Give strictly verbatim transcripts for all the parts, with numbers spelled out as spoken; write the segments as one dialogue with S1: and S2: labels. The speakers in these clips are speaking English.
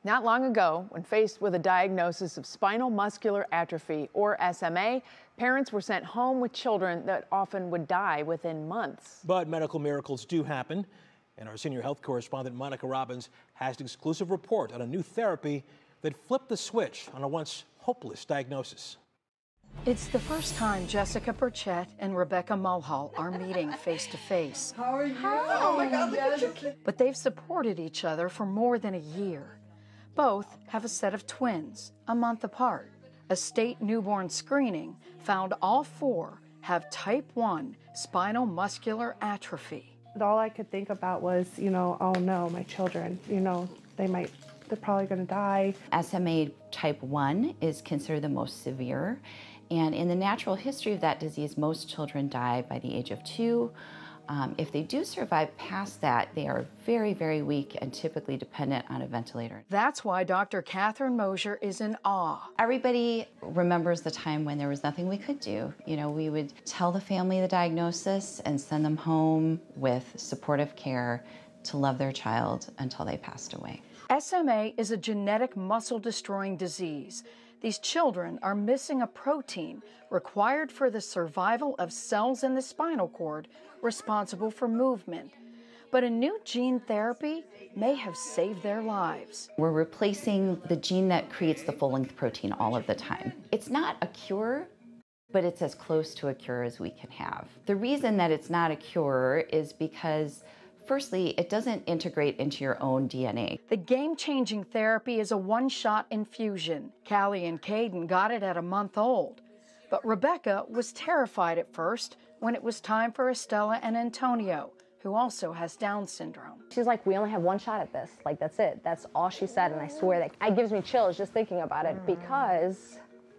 S1: Not long ago, when faced with a diagnosis of spinal muscular atrophy, or S M A, parents were sent home with children that often would die within months.
S2: But medical miracles do happen, and our senior health correspondent Monica Robbins has an exclusive report on a new therapy that flipped the switch on a once hopeless diagnosis.
S3: It's the first time Jessica Burchett and Rebecca Mulhall are meeting face to face.
S4: How are you? Oh my God, look at your kid.
S3: But they've supported each other for more than a year. Both have a set of twins, a month apart. A state newborn screening found all four have type one spinal muscular atrophy.
S5: All I could think about was, you know, oh no, my children, you know, they might, they're probably going to die.
S6: S M A type one is considered the most severe. And in the natural history of that disease, most children die by the age of two. Um, if they do survive past that, they are very, very weak and typically dependent on a ventilator.
S3: That's why Doctor Catherine Mosier is in awe.
S6: Everybody remembers the time when there was nothing we could do. You know, we would tell the family the diagnosis and send them home with supportive care to love their child until they passed away.
S3: S M A is a genetic muscle-destroying disease. These children are missing a protein required for the survival of cells in the spinal cord responsible for movement. But a new gene therapy may have saved their lives.
S6: We're replacing the gene that creates the full-length protein all of the time. It's not a cure, but it's as close to a cure as we can have. The reason that it's not a cure is because firstly, it doesn't integrate into your own D N A.
S3: The game-changing therapy is a one-shot infusion. Callie and Caden got it at a month old. But Rebecca was terrified at first when it was time for Estella and Antonio, who also has Down syndrome.
S7: She's like, we only have one shot at this. Like, that's it. That's all she said, and I swear that it gives me chills just thinking about it because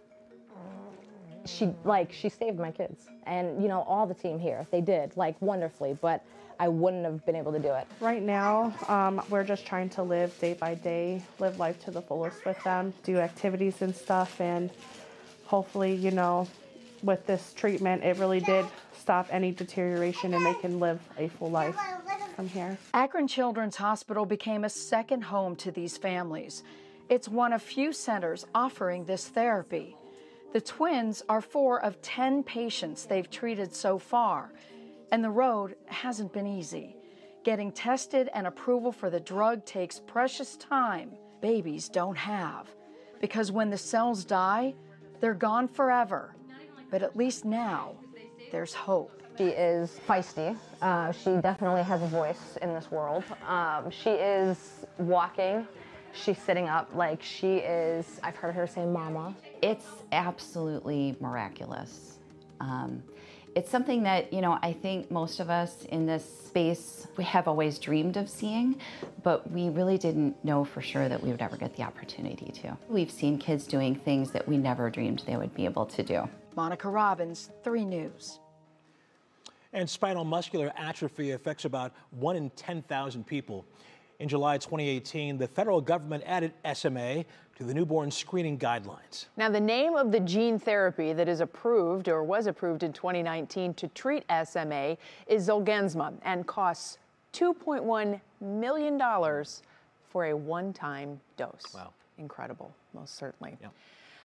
S7: she, like, she saved my kids. And, you know, all the team here, they did, like, wonderfully, but I wouldn't have been able to do it.
S5: Right now, um, we're just trying to live day by day, live life to the fullest with them, do activities and stuff, and hopefully, you know, with this treatment, it really did stop any deterioration and they can live a full life from here.
S3: Akron Children's Hospital became a second home to these families. It's one of few centers offering this therapy. The twins are four of ten patients they've treated so far, and the road hasn't been easy. Getting tested and approval for the drug takes precious time babies don't have, because when the cells die, they're gone forever. But at least now, there's hope.
S7: She is feisty. Uh, she definitely has a voice in this world. Um, she is walking. She's sitting up. Like, she is, I've heard her say mama.
S6: It's absolutely miraculous. Um, it's something that, you know, I think most of us in this space, we have always dreamed of seeing, but we really didn't know for sure that we would ever get the opportunity to. We've seen kids doing things that we never dreamed they would be able to do.
S3: Monica Robbins, three News.
S2: And spinal muscular atrophy affects about one in ten thousand people. In July twenty eighteen, the federal government added S M A to the newborn screening guidelines.
S1: Now, the name of the gene therapy that is approved or was approved in twenty nineteen to treat S M A is Zolgensma and costs two point one million dollars for a one-time dose.
S2: Wow.
S1: Incredible, most certainly.
S2: Yeah.